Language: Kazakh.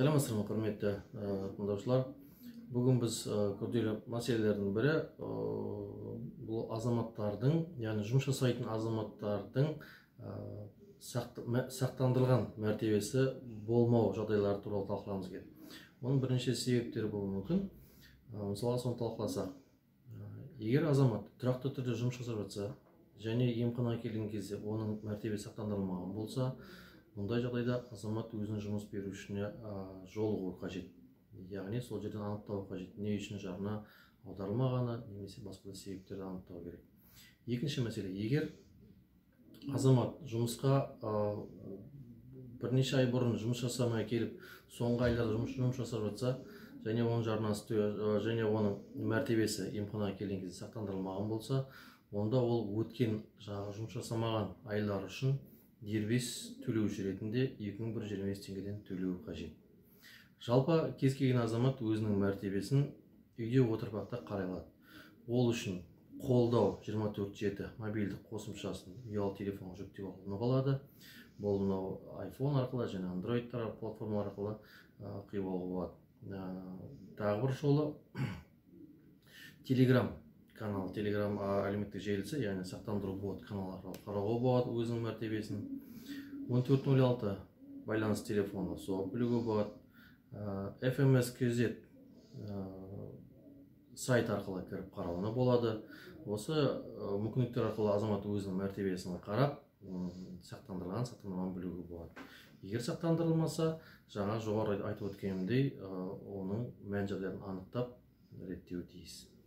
Сәлеметсіздер ме, құрметті тыңдаушылар. Бүгін біз күрделі мәселелердің бірі бұл азаматтардың, яғни жұмыс жасайтын азаматтардың сақтандырылған мәртебесі болмау жағдайлары туралы талқылағымыз келеді. Оның бірінші себептері болуы мүмкін. Мысалы, соны талқыласақ, егер азамат тұрақты түрде жұмыс жасап жатса және емханаға келген кезде оның мәртебесі сақтандырылмаған болса, мұндай жағдайда азамат өзінің жұмыс берушісіне жолығуы қажет. Яғни сол жерден анықтау қажет, не үшін жарна аударылмағаны немесе басқа да себептерді анықтау керек. Екінші мәселе, егер азамат жұмысқа бірнеше ай бұрын жұмыс жасамай келіп, соңғы айларда жұмыс жасап жатса, және оның жарнасы және оның мәртебесі емханаға келген кезде сақтандырылмаған болса, онда ол өткен жұмыс жасамаған айлар үшін дербес төлеуші ретінде 2125 теңгеден төлеу қажет. Жалпы кез келген азамат өзінің мәртебесін үйде отырып қарай алады. Ол үшін қолдау 24/7 мобильдік қосымшасын ұялы телефонға жүктеп алуға болады. Бұл мынау iPhone арқылы және Android платформа арқылы құйып алуға болады. Тағы бір жолы Telegram канал, Telegram әлеуметтік желісі, яғни сақтандыру бот канал арқылы қарауға болады өзінің мәртебесін. 1406 байланыс телефоны соғып білуге болады. FMS.kz сайт арқылы кіріп қарауына болады. Осы мүмкіндіктер арқылы азамат өзінің мәртебесін қарап, сақтандырылған, сақтандырылмағанын білуге болады. Егер сақтандырылмаса, жаңа жоғары айтып өткенімдей, оның мән-жайларын анықтап реттеуі тиіс.